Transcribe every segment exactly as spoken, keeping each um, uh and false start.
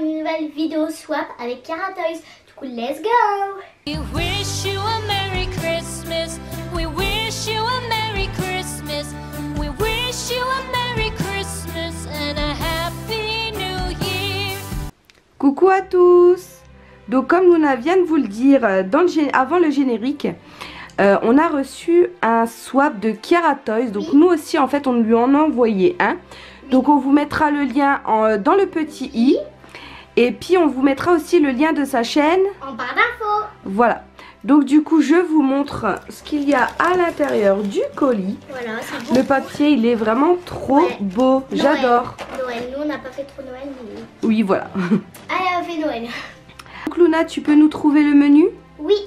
une nouvelle vidéo swap avec Cara Toys. Du coup, let's go! We wish you a Merry Christmas. We wish you a Merry Christmas. We wish you a Merry Christmas and a Happy New Year. Coucou à tous! Donc comme Luna vient de vous le dire dans le, avant le générique, euh, on a reçu un swap de Cara Toys. Donc nous aussi en fait on lui en a envoyé un. Donc on vous mettra le lien en, dans le petit i. Et puis on vous mettra aussi le lien de sa chaîne en barre d'infos. Voilà. Donc du coup je vous montre ce qu'il y a à l'intérieur du colis. Voilà, c'est beau. Le papier il est vraiment trop ouais. beau. J'adore. Noël, nous on n'a pas fait trop Noël. Mais... Oui voilà. Allez, on fait Noël. Donc Luna, tu peux nous trouver le menu? Oui.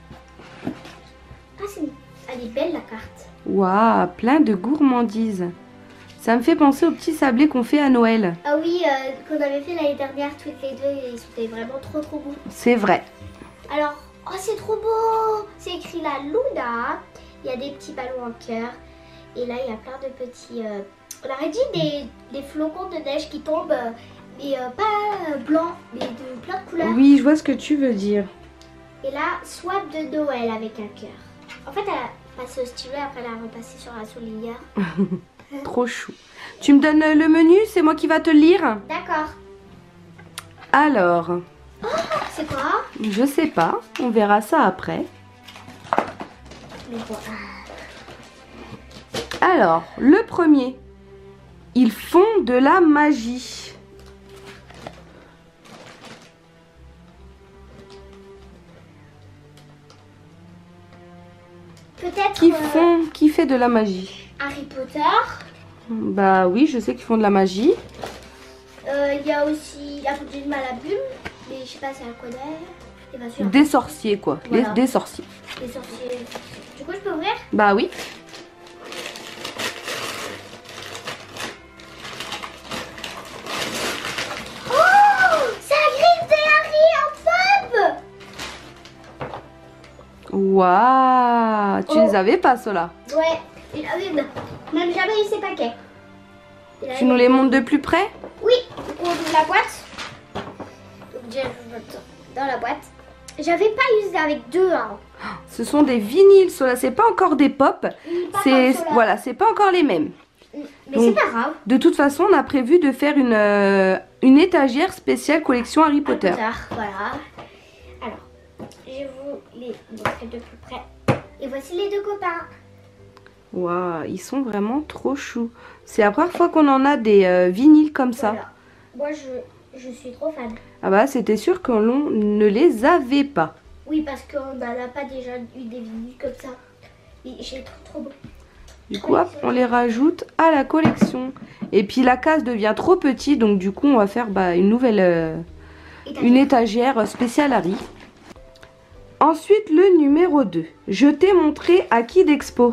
Ah, c'est... Elle est belle la carte. Waouh, plein de gourmandises. Ça me fait penser aux petits sablés qu'on fait à Noël. Ah oui, euh, qu'on avait fait l'année dernière toutes les deux et ils étaient vraiment trop trop beaux. C'est vrai. Alors, oh c'est trop beau. C'est écrit la Luna. Il y a des petits ballons en cœur. Et là, il y a plein de petits... Euh, on aurait dit des, des flocons de neige qui tombent... Euh, mais euh, pas blanc, mais de plein de couleurs. Oui, je vois ce que tu veux dire. Et là, swap de Noël avec un cœur. En fait, elle a passé au stylo et après elle a repassé sur la soulière. Trop chou. Tu me donnes le menu, c'est moi qui va te le lire? D'accord. Alors. Oh, c'est quoi? Je sais pas, on verra ça après. Mais bon. Alors, le premier. Ils font de la magie. Peut-être... Qui euh, font, qui fait de la magie? Harry Potter. Bah oui, je sais qu'ils font de la magie. Il euh, y a aussi la poudre de Malabum, mais je sais pas c'est à quoi d'ailleurs. Des sorciers quoi, voilà. des, des sorciers. Des sorciers. Du coup je peux ouvrir? Bah oui. Waouh, tu oh. les avais pas ceux-là? Ouais, il avait même jamais eu ces paquets. Tu nous les montres de plus près? Oui, on ouvre la boîte. Donc déjà, dans la boîte. J'avais pas eu ça avec deux. Hein. Ce sont des vinyles, ceux-là, c'est pas encore des pop. C'est voilà, c'est pas encore les mêmes. Mais c'est pas grave. De toute façon, on a prévu de faire une, euh, une étagère spéciale collection Harry Potter. Harry Potter, voilà. Je vous les montrer de plus près. Et voici les deux copains. Waouh, ils sont vraiment trop choux. C'est la première fois qu'on en a des euh, vinyles comme ça. Voilà. Moi, je, je suis trop fan. Ah bah, c'était sûr qu'on ne les avait pas. Oui, parce qu'on n'en a pas déjà eu des vinyles comme ça. J'ai trop trop beau. Du coup, hop, on les rajoute à la collection. Et puis la case devient trop petite, donc du coup, on va faire bah, une nouvelle... Euh, étagère. Une étagère spéciale Harry. Ensuite, le numéro deux. Je t'ai montré à qui d'Expo?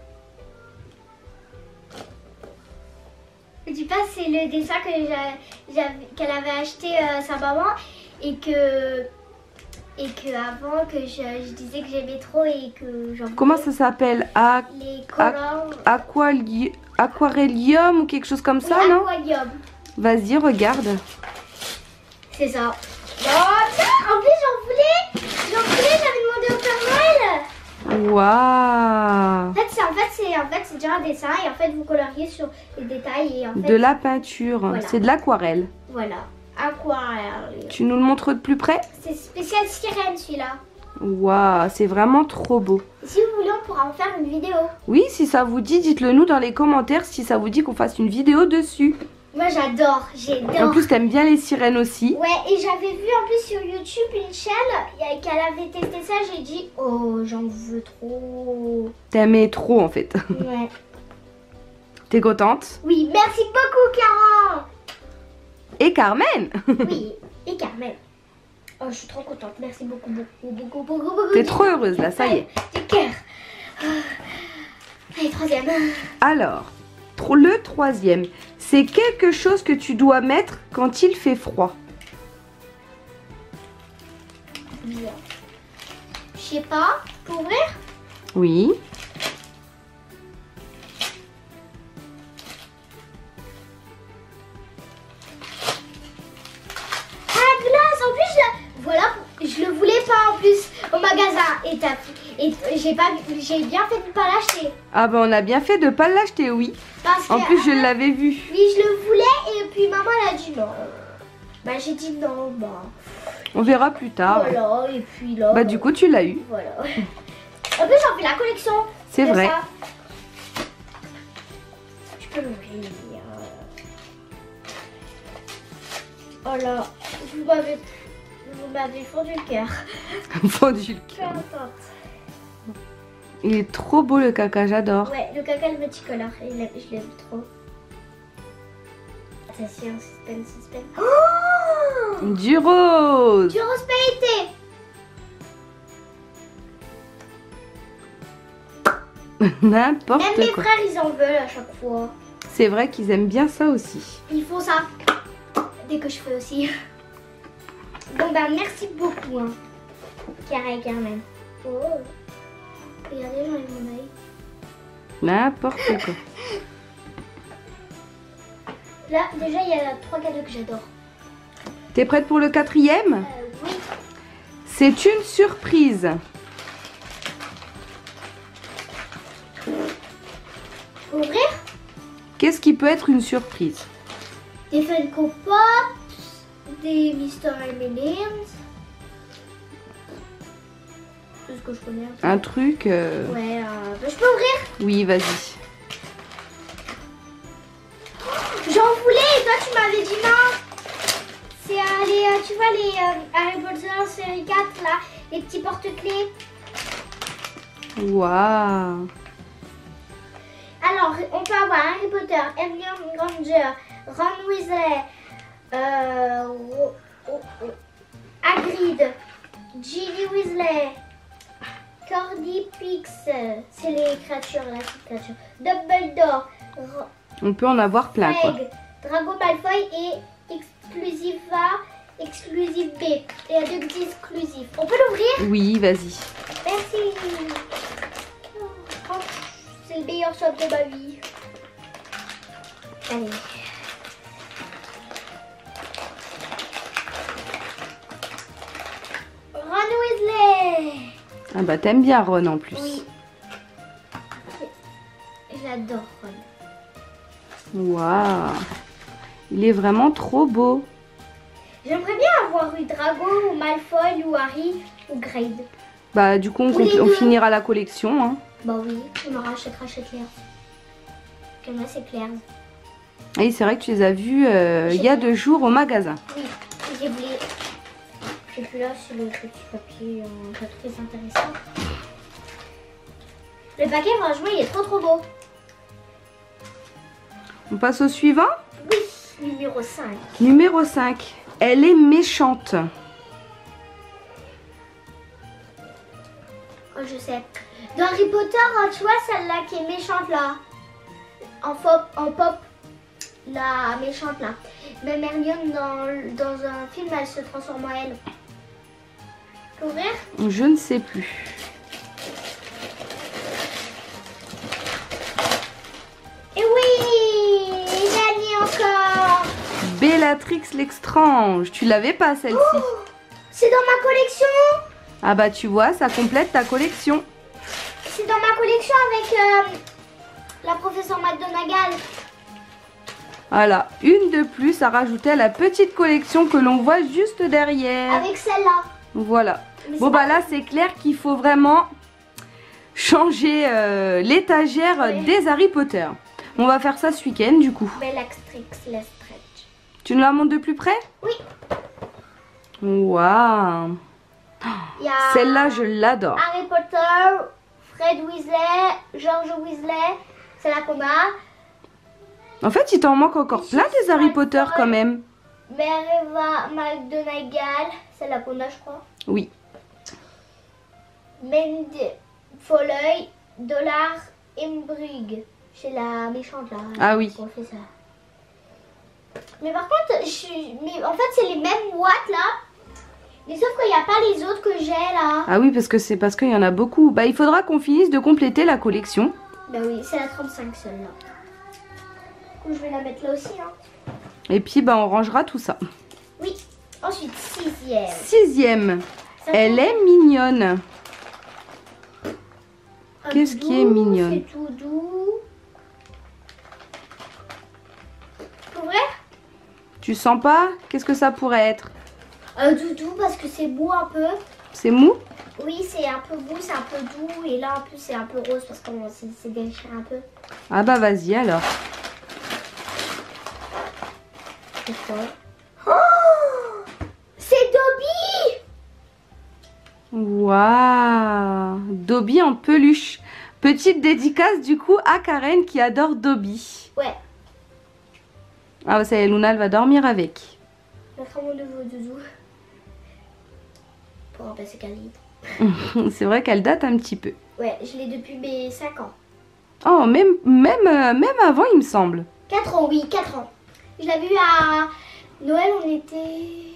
Tu penses c'est le dessin que qu'elle avait acheté euh, sa maman et que et que avant que je, je disais que j'aimais trop et que j'en Comment ça s'appelle? A... Les collants. Aquali... Aquarellium ou quelque chose comme ça, oui, non? Aquarium. Vas-y, regarde. C'est ça. Oh, tiens, en plus j'en voulais. J'en voulais, j'avais demandé au Père Noël. Waouh. En fait, c'est en fait, c'est en fait, c'est déjà un dessin et en fait vous coloriez sur les détails et en fait. De la peinture, voilà. C'est de l'aquarelle. Voilà, aquarelle. Tu nous le montres de plus près? C'est spécial sirène celui-là. Waouh, c'est vraiment trop beau. Si vous voulez, on pourra en faire une vidéo. Oui, si ça vous dit, dites-le nous dans les commentaires si ça vous dit qu'on fasse une vidéo dessus. Moi j'adore, j'adore. En plus t'aimes bien les sirènes aussi. Ouais, et j'avais vu en plus sur YouTube une chaîne qu'elle avait testé ça, j'ai dit oh j'en veux trop. T'aimais trop en fait. Ouais. T'es contente? Oui, merci beaucoup Cara. Et Carmen. Oui, et Carmen. Oh je suis trop contente, merci beaucoup, beaucoup, beaucoup, beaucoup, beaucoup. T'es trop heureuse là, ça y est. Du cœur. Allez, troisième. Alors, le troisième, c'est quelque chose que tu dois mettre quand il fait froid. Bien. Je sais pas, pour ouvrir? Oui. Ah plus au magasin et, t'as- et j'ai pas, j'ai bien fait de pas l'acheter. Ah bah on a bien fait de pas l'acheter, oui. Parce En que, plus, je l'avais vu. oui, je le voulais et puis maman elle a dit non. Bah j'ai dit non, bah On verra plus tard. voilà, et puis là. Bah du coup, tu l'as eu. Voilà. En plus, j'en fais la collection. C'est de vrai. ça. Je peux l'ouvrir. Oh là, vous m'avez, vous m'avez fondu le cœur. Fondu le Je suis cœur. contente. Il est trop beau le caca, j'adore. Ouais, le caca le multicolore, il aime- je l'aime trop. Attention, suspense, suspense. Oh, Du rose. du rose pailleté. N'importe Même mes quoi. frères, ils en veulent à chaque fois. C'est vrai qu'ils aiment bien ça aussi. Ils font ça dès que je fais aussi. Bon bah merci beaucoup, hein. Chiara et Carmen. Oh. Regardez, j'enlève mon œil. N'importe quoi. Là, déjà, il y a trois cadeaux que j'adore. T'es prête pour le quatrième? Euh, oui. C'est une surprise. Ouvrir Qu'est-ce qui peut être une surprise? des Funko Pops, des Mister M and M's. Tout ce que je connais. Un truc... euh, Ouais, euh, bah, je peux ouvrir. Oui, vas-y. J'en voulais et toi tu m'avais dit non. C'est euh, les, euh, tu vois les euh, Harry Potter série quatre là, les petits porte-clés. Waouh. Alors on peut avoir Harry Potter, Hermione Granger, Ron Weasley, euh, Ro- Ro- Ro- Hagrid, Ginny Weasley, Cordy Pix, c'est les créatures là, ces créatures. Dumbledore, Ro- On peut en avoir plein, quoi. Craig, Drago Malfoy et Exclusiva, Exclusive B. Et il y a deux petits exclusifs. On peut l'ouvrir? Oui, vas-y. Merci. Oh, c'est le meilleur swap de ma vie. Allez. Ron Weasley. Ah bah t'aimes bien Ron en plus. Oui. J'adore Ron. Waouh. Il est vraiment trop beau. J'aimerais bien avoir eu Drago ou Malfoy ou Harry ou Grade. Bah du coup on, Ou les on deux. finira la collection, hein. Bah oui, on en rachètera chez Claire. Comme là, c'est Claire. Et c'est vrai que tu les as vus euh, il y a deux jours au magasin. Oui, j'ai oublié. Et puis là, c'est le petit papier euh, pas très intéressant. Le paquet, franchement, il est trop trop beau. On passe au suivant. Oui, numéro cinq. Numéro cinq. Elle est méchante. Oh, je sais. Dans Harry Potter, hein, tu vois celle-là qui est méchante là. En pop, en pop, la méchante là. Même Hermione dans, dans un film, elle se transforme en elle. Tu peux ouvrir? Je ne sais plus. Et oui, gagné encore. Bellatrix l'Extrange. Tu l'avais pas celle-ci. Oh, c'est dans ma collection. Ah bah tu vois, ça complète ta collection. C'est dans ma collection avec euh, la professeure McGonagall. Voilà, une de plus à rajouter à la petite collection que l'on voit juste derrière. Avec celle-là. Voilà. Mais Bon c'est bah pas- là c'est clair qu'il faut vraiment changer euh, l'étagère Ouais. des Harry Potter. On va faire ça ce week-end du coup. Bellatrix Lestrange. Tu nous la montres de plus près? Oui. Waouh. Il y a Celle-là je l'adore. Harry Potter, Fred Weasley, George Weasley. C'est là qu'on a. En fait il t'en manque encore plein des Harry Potter quand même. Mereva McGonagall. C'est là qu'on a, je crois. Oui. Mende Folleuil, Dollar Embrig. C'est la méchante là. Ah oui. Professeur. Mais par contre, je suis- mais en fait, c'est les mêmes boîtes là. Mais sauf qu'il n'y a pas les autres que j'ai là. Ah oui parce que c'est parce qu'il y en a beaucoup. Bah il faudra qu'on finisse de compléter la collection. Bah oui, c'est la trente-cinq celle-là. Du coup, je vais la mettre là aussi. Hein. Et puis bah on rangera tout ça. Oui. Ensuite, sixième. Sixième. Ça Elle fait- est mignonne. Un Qu'est-ce qui est doudou, mignonne? C'est tout doux. Pour vrai? Tu sens pas? Qu'est-ce que ça pourrait être? Un doudou parce que c'est beau un peu. C'est mou? Oui, c'est un peu beau, c'est un peu doux. Et là, en plus, c'est un peu rose parce que bon, c'est c'est déchiré un peu. Ah bah vas-y alors. C'est quoi? Oh, c'est Dobby! Waouh! Dobby en peluche. Petite dédicace du coup à Karen qui adore Dobby. Ouais, Ah bah ça y est, Luna elle va dormir avec. je vais mon nouveau doudou. Pour remplacer Khalid. C'est vrai qu'elle date un petit peu. Ouais, je l'ai depuis mes cinq ans. Oh, même, même, euh, même avant il me semble. quatre ans, oui, quatre ans. Je l'avais eu à Noël, on était...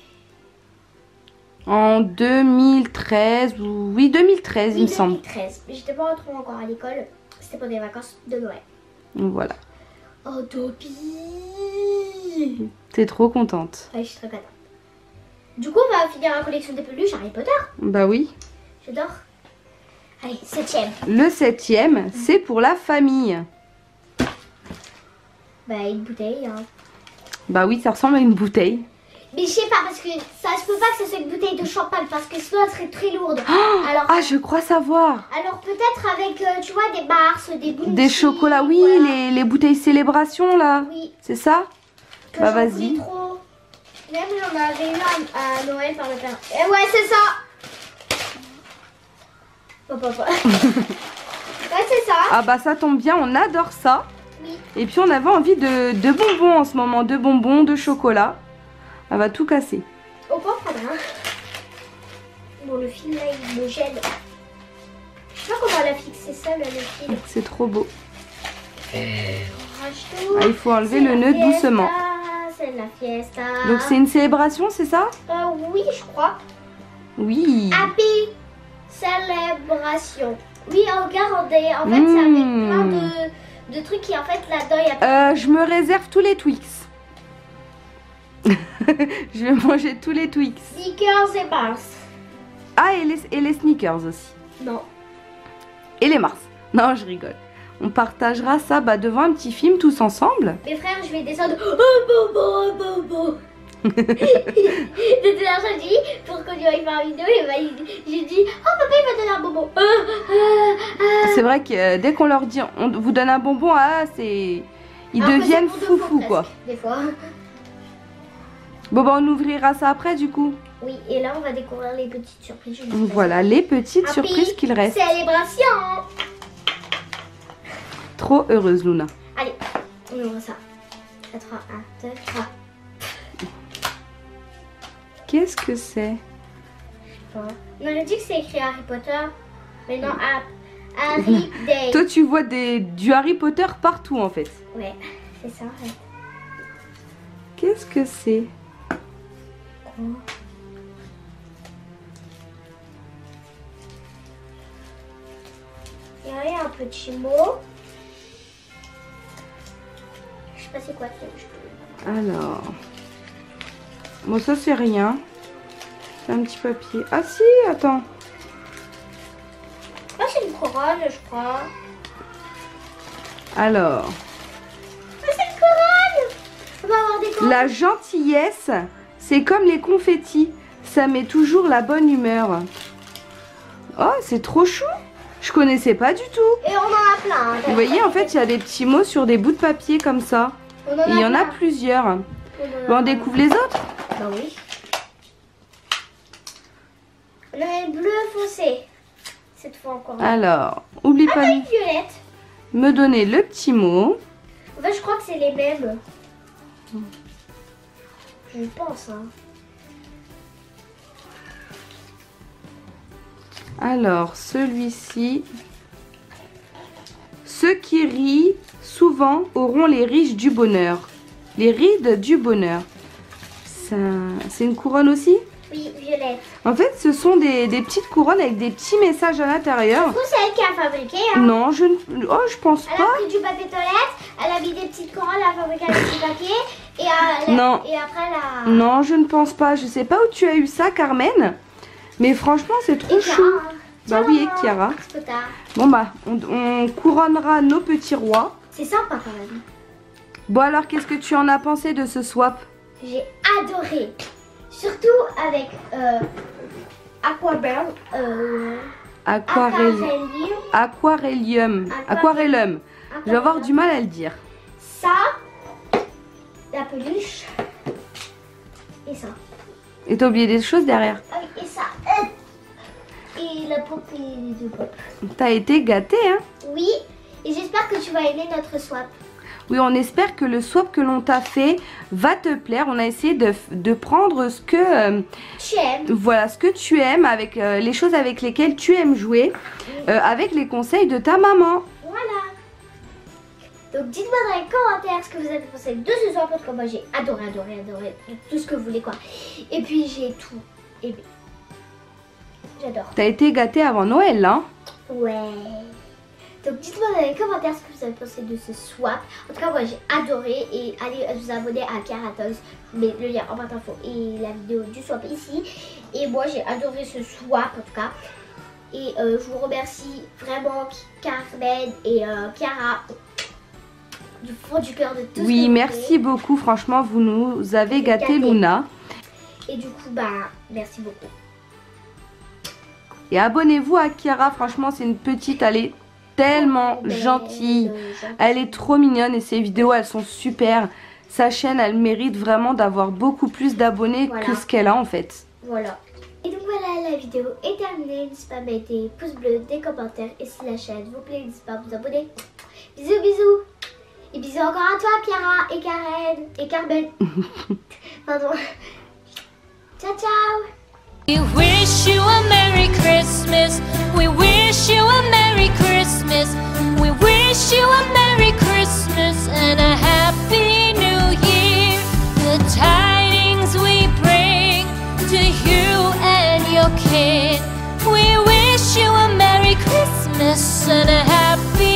En deux mille treize, ou... oui deux mille treize il Oui, me semble. deux mille treize. Mais j'étais pas retrouvée encore à l'école. C'était pour des vacances de Noël. Voilà. Oh, Dobby! T'es trop contente. Ouais, je suis très contente. Du coup, on va finir la collection des peluches Harry Potter. Bah oui. J'adore. Allez, septième. Le septième, c'est pour la famille. Bah, une bouteille. Hein. Bah oui, ça ressemble à une bouteille. Mais je sais pas, parce que ça se peut pas que ça soit une bouteille de champagne, parce que sinon elle serait très lourde. alors, Ah, je crois savoir. alors peut-être avec, euh, tu vois, des Mars, des Bounty. Des chocolats, oui, voilà. les, les bouteilles célébration là. Oui, C'est ça? que Bah, j'en vas-y. voulais trop. Même j'en avais eu à, à Noël par le père. Et ouais, c'est ça. Hop, hop, hop. Ouais, c'est ça. Ah bah ça tombe bien, on adore ça. Oui. Et puis on avait envie de, de bonbons en ce moment, de bonbons, de chocolat. Elle va tout casser. On peut en prendre un. Bon, le fil là, il me gèle. Je sais pas comment la fixer ça, là, le fil. C'est trop beau. Rage tout. Ah, il faut enlever C'est le la nœud fiesta, doucement. C'est la fiesta. Donc c'est une célébration, c'est ça? Euh, oui, je crois. Oui. Happy célébration. Oui, regardez. En fait, c'est avec Mmh. plein de, de trucs qui, en fait, là-dedans, il y a Euh, je me réserve tous les Twix. Je vais manger tous les Twix. Snickers et Mars. Ah, et les, et les sneakers aussi. Non. Et les Mars. Non, je rigole. On partagera ça bah, devant un petit film tous ensemble. Mes frères, je vais descendre. Oh, bobo, bobo. De toute façon, j'ai dit, pour qu'on lui aille faire une vidéo, et bah, il- j'ai dit, oh, papa, il va donner un bobo. Ah, ah, ah. C'est vrai que euh, dès qu'on leur dit on vous donne un bonbon, ah, c'est. Ils Alors que deviennent c'est pour deux foufous fois, quoi. presque, Des fois. Bon, bah, on ouvrira ça après du coup. Oui, et là, on va découvrir les petites surprises. je vous dis. Voilà les petites Happy surprises qu'il reste. Célébration. Trop heureuse, Luna. Allez, on ouvre ça. quatre, un, deux, trois. Qu'est-ce que c'est? On aurait dit que c'est écrit Harry Potter, mais non, Har- Harry Day. Toi, tu vois des, du Harry Potter partout en fait. Ouais, c'est ça en fait. Qu'est-ce que c'est? Il y a un petit mot. Je sais pas c'est quoi. c'est- Alors. Bon, ça c'est rien. C'est un petit papier. Ah si, attends. Ah, c'est une couronne, je crois. Alors. Ah, c'est une couronne. On va avoir des couronnes. La gentillesse, c'est comme les confettis. Ça met toujours la bonne humeur. Oh, c'est trop chou. Je connaissais pas du tout. Et on en a plein. hein. Vous voyez, en fait, il y a des petits mots sur des bouts de papier comme ça. On Et il y en a plein. plusieurs. On en a Bon, on plein. découvre les autres. Bah oui. On a une bleue foncé. Cette fois encore. Alors, oublie Ah, pas t'as de une violette. me donner le petit mot. En fait, je crois que c'est les mêmes. Je pense, hein. Alors, celui-ci. Ceux qui rient souvent auront les riches du bonheur. Les rides du bonheur. Ça- C'est une couronne aussi? Oui, violette. En fait, ce sont des, des petites couronnes avec des petits messages à l'intérieur. Du coup, c'est elle qui a fabriqué, hein. Non, je ne... Oh, je pense Elle a pas. pris du papier toilette, elle a mis des petites couronnes, elle a fabriqué avec du papier. Et, euh, elle a- Non. et après, elle a... Non, je ne pense pas. Je sais pas où tu as eu ça, Carmen. Mais franchement, c'est trop Et chou. Chiara. Bah oui, et Chiara. Trop tard. Bon bah, on, on couronnera nos petits rois. C'est sympa quand même. Bon alors, qu'est-ce que tu en as pensé de ce swap? J'ai adoré. Surtout avec euh, Aquabird. Euh, Aquarelli- Aquarellium. Aquarellium. Aquarellum. Je vais avoir du mal à le dire. Ça, la peluche. Et ça. Et t'as oublié des choses derrière. Ah oui, et ça. Et la pop et les deux pop. T'as été gâté, hein? Oui, et j'espère que tu vas aimer notre swap. Oui, on espère que le swap que l'on t'a fait va te plaire. On a essayé de, de prendre ce que, euh, Tu aimes. voilà, ce que tu aimes, avec euh, les choses avec lesquelles tu aimes jouer, euh, avec les conseils de ta maman. Voilà. Donc dites-moi dans les commentaires ce que vous avez pensé de ce swap, parce que moi j'ai adoré, adoré, adoré tout ce que vous voulez quoi. Et puis j'ai tout aimé. J'adore. T'as été gâté avant Noël, là. Ouais. Donc dites-moi dans les commentaires ce que vous avez pensé de ce swap. En tout cas moi j'ai adoré, et allez vous abonner à Chiara Toys. Je mets le lien en barre d'infos et la vidéo du swap ici. Et moi j'ai adoré ce swap en tout cas. Et euh, je vous remercie vraiment Carmen et euh, Chiara du fond du cœur de tout ce Oui, que vous merci faites. beaucoup. Franchement, vous nous avez gâté, Gâté. Luna. Et du coup bah merci beaucoup. Et abonnez-vous à Chiara. Franchement, c'est une petite, elle est tellement Belle, gentille. euh, gentille. Elle est trop mignonne et ses vidéos, elles sont super. Sa chaîne, elle mérite vraiment d'avoir beaucoup plus d'abonnés Voilà. que ce qu'elle a en fait. Voilà. Et donc voilà, la vidéo est terminée. N'hésitez pas à mettre des pouces bleus, des commentaires. Et si la chaîne vous plaît, n'hésitez pas à vous abonner. Bisous, bisous. Et bisous encore à toi, Chiara et Karen et Carmen. Pardon. Ciao, ciao. We wish you a Merry Christmas. We wish you a Merry Christmas. We wish you a Merry Christmas and a Happy New Year. The tidings we bring to you and your kid. We wish you a Merry Christmas and a Happy